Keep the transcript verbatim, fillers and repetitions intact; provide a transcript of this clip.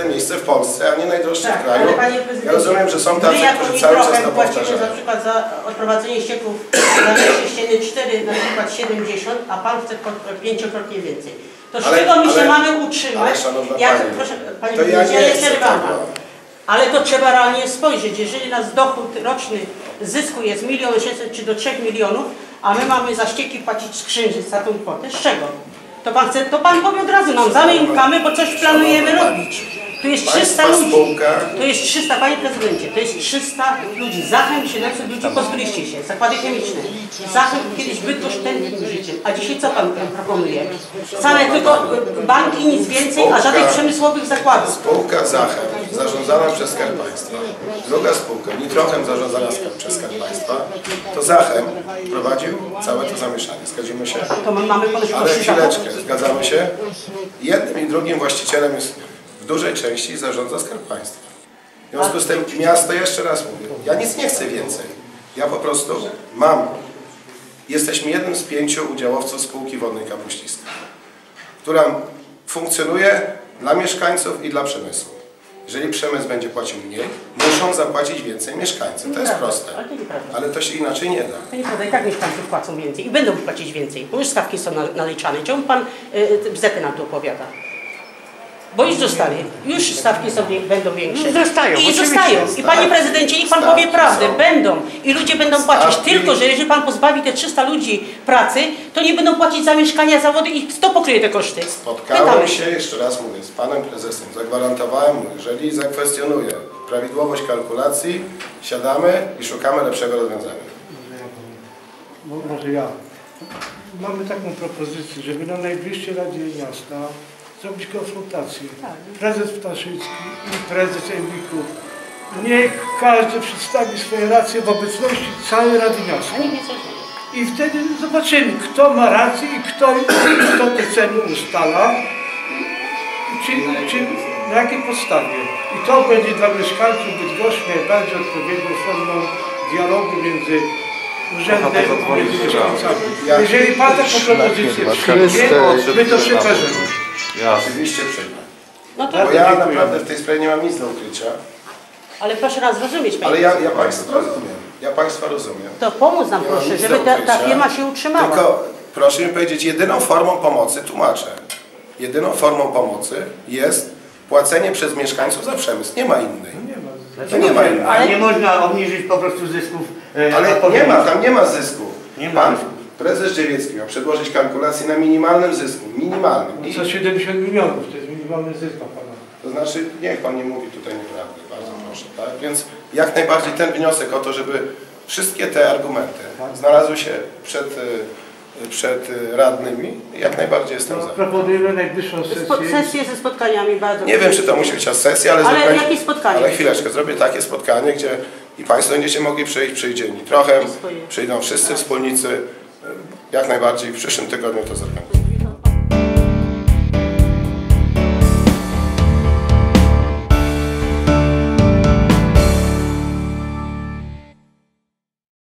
szóste miejsce w Polsce, a nie najdroższe tak, w kraju. Ja rozumiem, że są tacy, którzy cały czas to powtarzają. Na przykład za odprowadzenie ścieków na wierzchni ściany cztery, na przykład siedemdziesiąt, a pan chce pięciokrotnie więcej. To z ale, czego my ale, się mamy utrzymać? Ale, jak, pani, proszę, pani to ja nie ja jestem rwana. Ale to trzeba realnie spojrzeć. Jeżeli nas dochód roczny zysku jest milion osiemset czy do trzech milionów, a my mamy za ścieki płacić z Księżyca tą kwotę, z czego? To pan chce, to pan powie od razu nam, zamykamy, bo coś planujemy robić. Tu jest trzysta ludzi. To jest trzysta, panie prezydencie, to jest trzysta ludzi. Zachem siedemset ludzi pozbyliście się. Zakłady chemiczne. Zachem kiedyś Bydgoszcz tętnił życiem. A dzisiaj co pan proponuje? Same tylko banki, nic więcej, a żadnych przemysłowych zakładów. Spółka Zachem, zarządzana przez Skarb Państwa. Druga spółka, Nitrochem, zarządzana przez Skarb Państwa. To Zachem prowadził całe to zamieszanie. Zgadzamy się? To my mamy ponoć Ale chwileczkę, zgadzamy się? Jednym i drugim właścicielem jest w dużej części zarządza Skarb Państwa. W związku z tym miasto, jeszcze raz mówię, ja nic nie chcę więcej. Ja po prostu mam, jesteśmy jednym z pięciu udziałowców spółki wodnej Kapuściska, która funkcjonuje dla mieszkańców i dla przemysłu. Jeżeli przemysł będzie płacił mniej, muszą zapłacić więcej mieszkańcy. To jest proste. Ale to się inaczej nie da. To nieprawda, i tak mieszkańcy płacą więcej i będą płacić więcej, bo już stawki są naliczane. Czemu pan y, bzdety nam tu opowiada? Bo już zostali, już stawki są, będą większe. Zostają, I zostają. I panie prezydencie, niech pan powie prawdę, będą. I ludzie będą płacić. Tylko, że jeżeli pan pozbawi te trzysta ludzi pracy, to nie będą płacić za mieszkania, za wody i kto pokryje te koszty? Spotkałem się, jeszcze raz mówię, z panem prezesem. Zagwarantowałem mu, jeżeli zakwestionuje prawidłowość kalkulacji, siadamy i szukamy lepszego rozwiązania. Może ja. Mamy taką propozycję, żeby na najbliższej Radzie Miasta zrobić konsultację. Prezes Ptaszycki i prezes Emlików. Niech każdy przedstawi swoje racje w obecności całej Rady Miasta. I wtedy zobaczymy, kto ma rację i kto, kto te ceny ustala, czy, czy na jakiej podstawie. I to będzie dla mieszkańców Bydgoszczy najbardziej odpowiednią formą dialogu między urzędem między mieszkańcami. Jeżeli pan taką propozycję przyjmie, my to przekażemy. Ja oczywiście przyjmę. No to Bo ja naprawdę w tej sprawie nie mam nic do ukrycia. Ale proszę nas zrozumieć, panie. Ale ja, ja Państwa rozumiem. Ja Państwa rozumiem. To pomóc nam proszę, żeby ta, ta firma się utrzymała. Tylko proszę mi powiedzieć, jedyną formą pomocy, tłumaczę, jedyną formą pomocy jest płacenie przez mieszkańców za przemysł. Nie ma innej. To nie ma innej. Ale nie można obniżyć po prostu zysków. E, Ale nie ma, tam nie ma zysku. Nie ma. Pan prezes Dziewiecki miał przedłożyć kalkulację na minimalnym zysku. Minimalnym. I co siedemdziesiąt milionów, to jest minimalny zysk pana. To znaczy, niech pan nie mówi tutaj nieprawdy, bardzo proszę. Tak? Więc jak najbardziej ten wniosek o to, żeby wszystkie te argumenty znalazły się przed, przed radnymi, jak najbardziej jestem No, za. proponujemy najbliższą sesję. Sesje ze spotkaniami bardzo. Nie wiem, czy to musi być aż sesja, ale, ale zrobię, jakie spotkanie? Ale chwileczkę, zrobię takie spotkanie, gdzie i Państwo będziecie mogli przyjść, przyjdzie Nitrochem, przyjdą wszyscy wspólnicy. Jak najbardziej w przyszłym tygodniu to zorganizuję.